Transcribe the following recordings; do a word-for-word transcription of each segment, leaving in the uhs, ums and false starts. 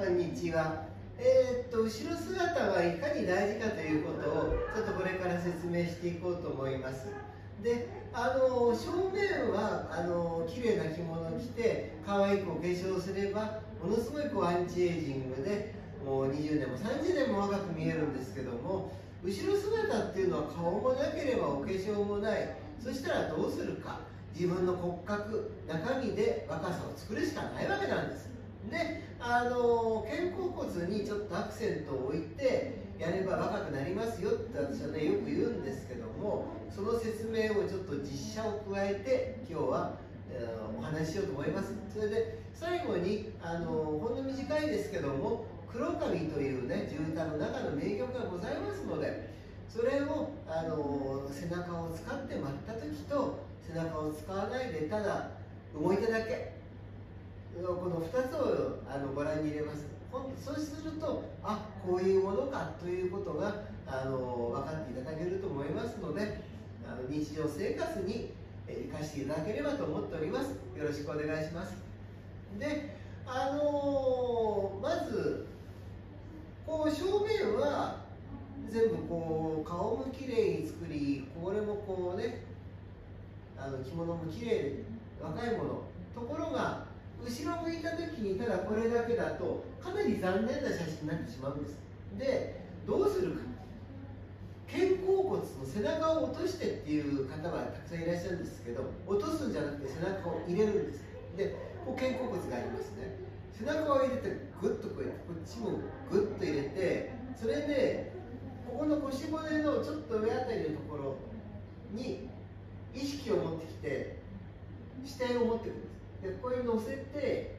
こんにちは。えー、っと後ろ姿がいかに大事かということをちょっとこれから説明していこうと思います。で、あの正面はあの綺麗な着物を着て可愛くお化粧すればものすごいこうアンチエイジングでもうにじゅうねんもさんじゅうねんも若く見えるんですけども、後ろ姿っていうのは顔もなければお化粧もない。そしたらどうするか、自分の骨格中身で若さを作るしかないわけなんです。で、あの肩甲骨にちょっとアクセントを置いてやれば若くなりますよって私はねよく言うんですけども、その説明をちょっと実写を加えて今日は、えー、お話ししようと思います。それで最後にあのほんの短いですけども「黒髪」というね地歌の中の名曲がございますので、それをあの背中を使って舞った時と背中を使わないでただ動いただけ、このふたつをあのご覧に入れます。そうすると、あ、こういうものかということがあの分かっていただけると思いますので、あの日常生活に生かしていただければと思っております。よろしくお願いします。で、あのまずこう正面は全部こう顔もきれいに作り、これもこうねあの着物もきれい若いもの。ところが後ろ向いた時にただこれだけだとかなり残念な写真になってしまうんです。で、どうするか、肩甲骨の背中を落としてっていう方はたくさんいらっしゃるんですけど、落とすんじゃなくて背中を入れるんです。で、こう肩甲骨がありますね。背中を入れてグッとこうやってこっちもグッと入れて、それでここの腰骨のちょっと上あたりのところに意識を持ってきて視点を持ってくるんです。で、ここに乗せて、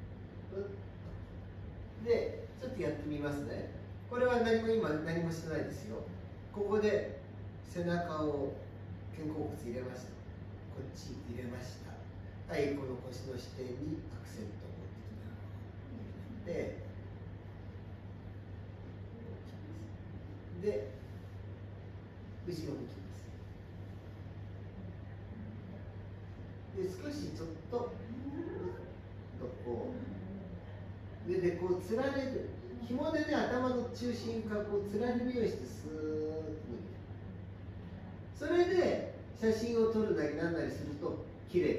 で、ちょっとやってみますね。これは何も今何もしてないですよ。ここで背中を肩甲骨入れました。こっち入れました。はい、この腰の支点にアクセントを持ってきて、で、後ろ向きます。で、少しちょっとこう上でこうつられる、紐でね頭の中心からこうつられるようにしてスーッと抜いて、それで写真を撮るなりなんなりすると綺麗です。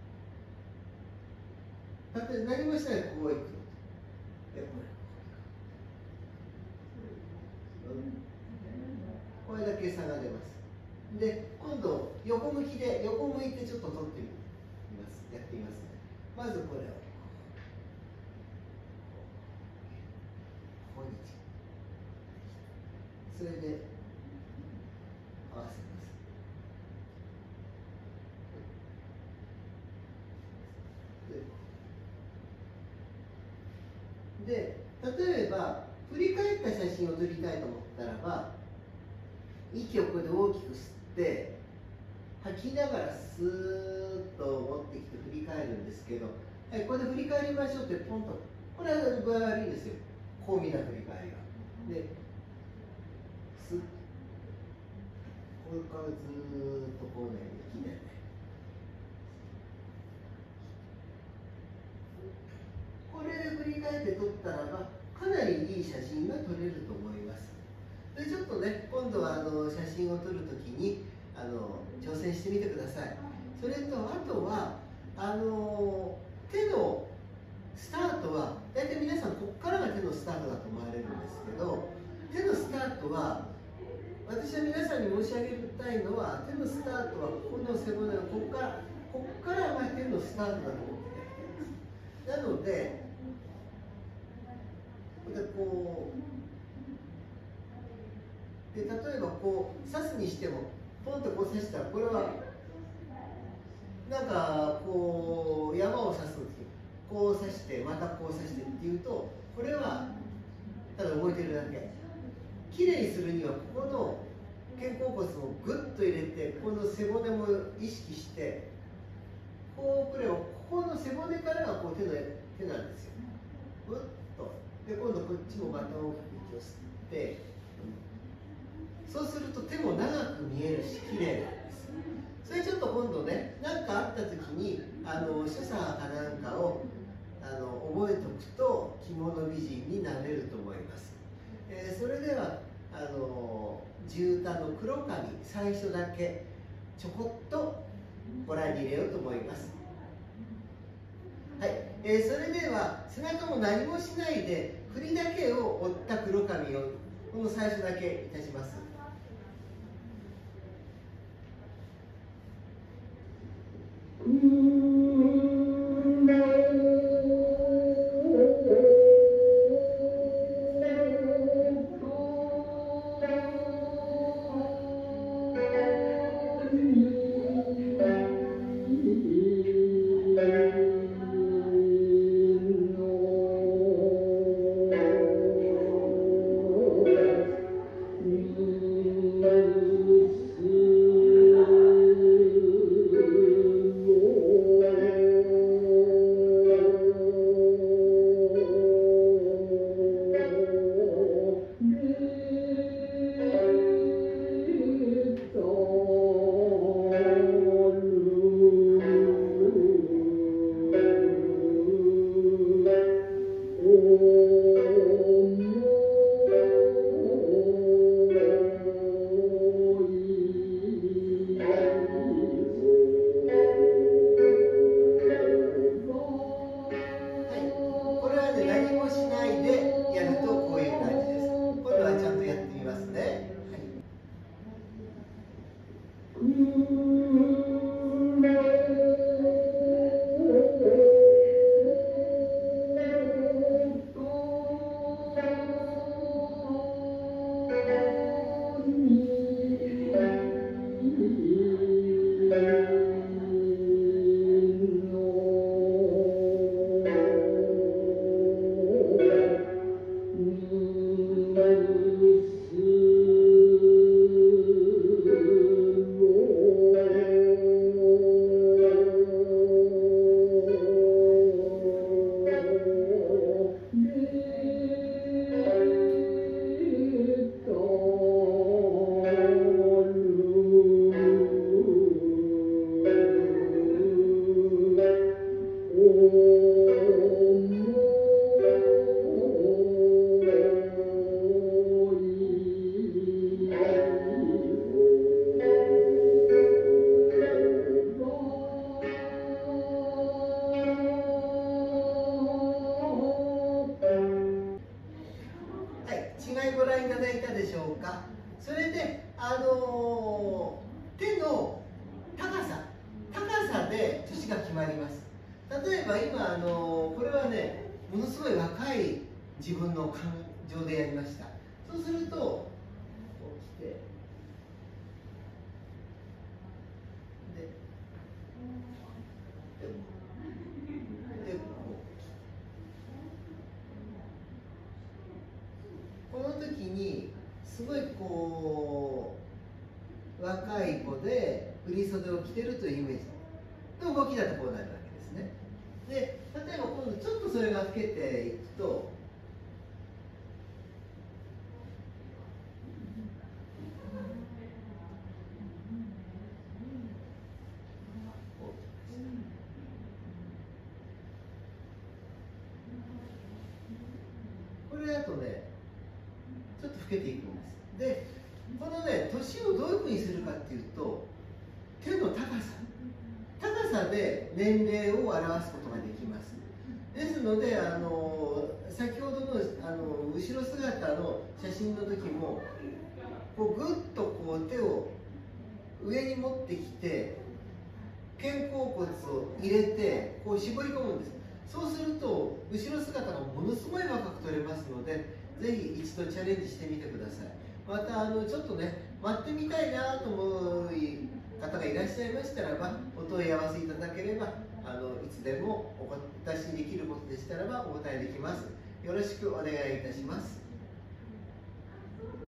だって何もしないでこういくの、これだけ差が出ます。で、今度横向きで横向いてちょっと撮ってみます。やってみますね。まずこれをこんにちは。それで合わせます。で、例えば振り返った写真を撮りたいと思ったらば、息をここで大きく吸って吐きながらスーッと持ってきて振り返るんですけど、はい、ここで振り返りましょうってポンと、これは具合悪いですよ、こうみんな振り返りが。で、すっ、これからずーっとこうね、息でね、これで振り返って撮ったらば、かなりいい写真が撮れると思います。で、ちょっとね、今度はあの写真を撮るときにあの挑戦してみてください。それとあとはあの手のスタートは大体皆さんここからが手のスタートだと思われるんですけど、手のスタートは私は皆さんに申し上げたいのは、手のスタートはここの背骨のここからここからが手のスタートだと思っていただきたいです。なのででこうで例えばこう刺すにしてもポンとこう刺したら、これはなんかこう山を刺すんですけど、こう刺してまたこう刺してっていうと、これはただ動いてるだけ。きれいにするにはここの肩甲骨をグッと入れて、この背骨も意識してこうこれをここの背骨からがこう手の手なんですよ。グッとで、今度こっちもまた大きく息を吸って、そうすると手も長く見えるし綺麗なんです。それちょっと今度ね、何かあった時にあの所作かなんかをあの覚えておくと着物美人になれると思います。えー、それではあの地唄の黒髪最初だけちょこっとご覧に入れようと思います。はい、えー、それでは背中も何もしないで振りだけを折った黒髪をこの最初だけいたします。ご覧いただいたでしょうか。それで、あのー、手の高さ高さで年が決まります。例えば今、あのー、これはねものすごい若い自分の感情でやりました。そうするとこう来てでででこの時にすごいこう若い子で振り袖を着てるというイメージの動きだとこうなるわけですね。で例えば今度ちょっとそれが老けていくとこれだとねちょっと老けていくんです。でこのね年をどういうふうにするかっていうと手の高さ高さで年齢を表すことができます。ですのであの先ほどのあの後ろ姿の写真の時もこうぐっとこう手を上に持ってきて肩甲骨を入れてこう絞り込むんです。そうすると後ろ姿がものすごい若く撮れますので、ぜひ一度チャレンジしてみてください。またあのちょっとね待ってみたいなと思う方がいらっしゃいましたらばお問い合わせいただければあのいつでもお出しできることでしたらばお答えできます。よろしくお願いいたします。